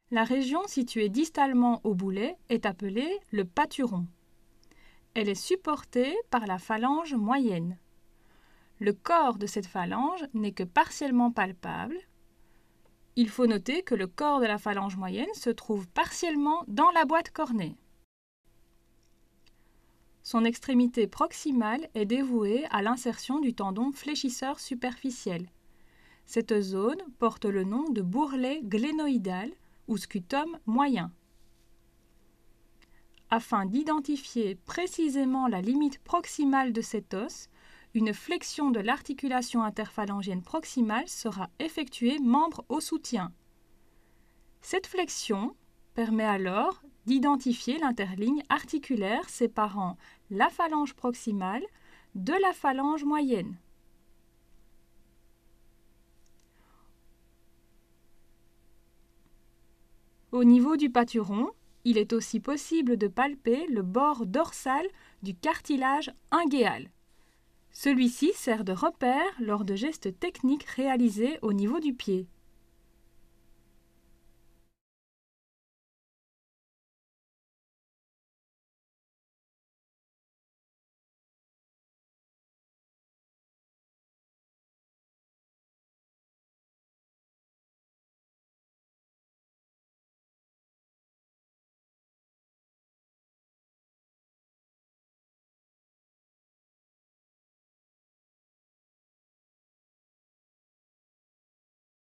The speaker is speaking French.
La région située distalement au boulet est appelée le pâturon. Elle est supportée par la phalange moyenne. Le corps de cette phalange n'est que partiellement palpable. Il faut noter que le corps de la phalange moyenne se trouve partiellement dans la boîte cornée. Son extrémité proximale est dévouée à l'insertion du tendon fléchisseur superficiel. Cette zone porte le nom de bourrelet glénoïdal ou scutum moyen. Afin d'identifier précisément la limite proximale de cet os, une flexion de l'articulation interphalangienne proximale sera effectuée membre au soutien. Cette flexion permet alors d'identifier l'interligne articulaire séparant la phalange proximale de la phalange moyenne. Au niveau du pâturon, il est aussi possible de palper le bord dorsal du cartilage ingéal. Celui-ci sert de repère lors de gestes techniques réalisés au niveau du pied.